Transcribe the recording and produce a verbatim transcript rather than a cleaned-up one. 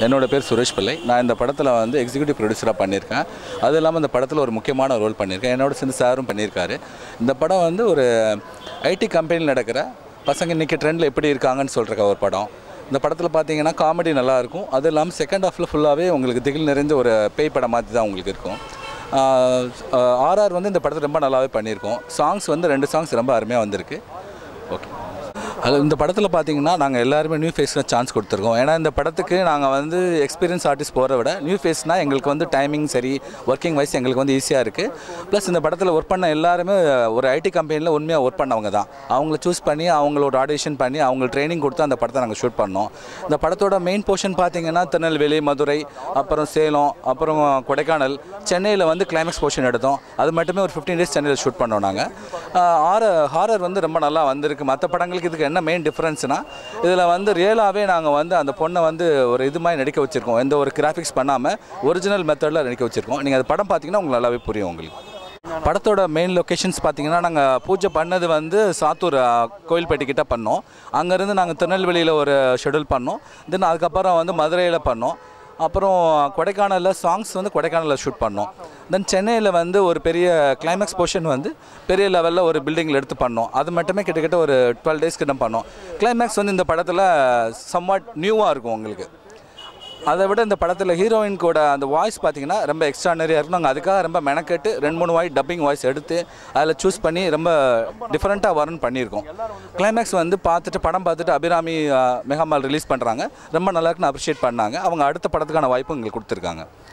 என்னோட பேர் சுரேஷ் பிள்ளை. நான் இந்த படத்தில் வந்து எக்ஸிக்யூட்டிவ் ப்ரொடியூசராக பண்ணியிருக்கேன். அது இல்லாமல் இந்த படத்தில் ஒரு முக்கியமான ரோல் பண்ணியிருக்கேன். என்னோட சேர்ந்து சாரும் பண்ணியிருக்காரு. இந்த படம் வந்து ஒரு ஐடி கம்பெனியில் நடக்கிற பசங்க இன்றைக்கி ட்ரெண்டில் எப்படி இருக்காங்கன்னு சொல்கிற ஒரு படம். இந்த படத்தில் பார்த்தீங்கன்னா காமெடி நல்லாயிருக்கும். அது இல்லாமல் செகண்ட் ஹாஃபில் ஃபுல்லாகவே உங்களுக்கு திகில் நிறைந்த ஒரு பேய் படம் மாதிரி தான் உங்களுக்கு இருக்கும். ஆர்ஆர் வந்து இந்த படத்தை ரொம்ப நல்லாவே பண்ணியிருக்கோம். சாங்ஸ் வந்து ரெண்டு சாங்ஸ் ரொம்ப அருமையாக வந்திருக்கு. ஓகே, அது இந்த படத்தில் பார்த்தீங்கன்னா நாங்கள் எல்லாருமே நியூ ஃபேஸில் சான்ஸ் கொடுத்துருக்கோம். ஏன்னா இந்த படத்துக்கு நாங்கள் வந்து எக்ஸ்பீரியன்ஸ் ஆர்டிஸ்ட் போகிறத விட நியூ ஃபேஸ்னால் எங்களுக்கு வந்து டைமிங் சரி, ஒர்க்கிங் வைஸ் எங்களுக்கு வந்து ஈஸியாக இருக்குது. ப்ளஸ் இந்த படத்தில் ஒர்க் பண்ண எல்லாருமே ஒரு ஐடி கம்பெனியில் உண்மையாக ஒர்க் பண்ணவங்க தான். அவங்கள சூஸ் பண்ணி அவங்களோட ஆடிஷன் பண்ணி அவங்களுக்கு ட்ரைனிங் கொடுத்து அந்த படத்தை நாங்கள் ஷூட் பண்ணோம். இந்த படத்தோட மெயின் போர்ஷன் பார்த்தீங்கன்னா திருநெல்வேலி, மதுரை, அப்புறம் சேலம், அப்புறம் கொடைக்கானல், சென்னையில் வந்து கிளைமேக்ஸ் போர்ஷன் எடுத்தோம். அது மட்டுமே ஒரு ஃபிஃப்டீன் டேஸ் சென்னையில் ஷூட் பண்ணோம். நாங்கள் ஹாரர் ஹாரர் வந்து ரொம்ப நல்லா வந்திருக்கு. மற்ற படங்களுக்கு இதுக்கு என்ன மெயின் டிஃப்ரென்ஸ்னால் இதில் வந்து ரியலாகவே நாங்கள் வந்து அந்த பொண்ணை வந்து ஒரு இது மாதிரி நடிக்க வச்சுருக்கோம். எந்த ஒரு கிராஃபிக்ஸ் பண்ணாமல் ஒரிஜினல் மெத்தடில் நடிக்க வச்சுருக்கோம். நீங்கள் அது படம் பார்த்தீங்கன்னா உங்களுக்கு நல்லாவே புரியும். உங்களுக்கு படத்தோட மெயின் லொக்கேஷன்ஸ் பார்த்தீங்கன்னா நாங்கள் பூஜை பண்ணது வந்து சாத்தூர் கோயில்பேட்டைக்கிட்ட பண்ணோம். அங்கேருந்து நாங்கள் திருநெல்வேலியில் ஒரு ஷெடியூல் பண்ணோம். தென் அதுக்கப்புறம் வந்து மதுரையில் பண்ணோம். அப்புறம் கொடைக்கானலில் சாங்ஸ் வந்து கொடைக்கானலில் ஷூட் பண்ணோம். தென் சென்னையில் வந்து ஒரு பெரிய கிளைமேக்ஸ் போர்ஷன் வந்து பெரிய லெவலில் ஒரு பில்டிங்கில் எடுத்து பண்ணோம். அது மட்டுமே கிட்டத்தட்ட ஒரு டுவெல் டேஸ் கிட்ட பண்ணோம். கிளைமேக்ஸ் வந்து இந்த படத்தில் சம்வாட் நியூவாக இருக்கும் உங்களுக்கு. அதை விட இந்த படத்தில் ஹீரோயின்கோட அந்த வாய்ஸ் பார்த்தீங்கன்னா ரொம்ப எக்ஸ்ட்ரானரியாக இருக்கும். நாங்கள் அதுக்காக ரொம்ப மெனக்கெட்டு ரெண்டு மூணு வாய் டப்பிங் வாய்ஸ் எடுத்து அதில் சூஸ் பண்ணி ரொம்ப டிஃப்ரெண்ட்டாக வரும்னு பண்ணியிருக்கோம். கிளைமேக்ஸ் வந்து பார்த்துட்டு படம் பார்த்துட்டு அபிராமி மெகாமால் ரிலீஸ் பண்ணுறாங்க. ரொம்ப நல்லா இருக்குன்னு அப்ரிஷியேட் பண்ணாங்க. அவங்க அடுத்த படத்துக்கான வாய்ப்பு எங்களுக்கு கொடுத்துருக்காங்க.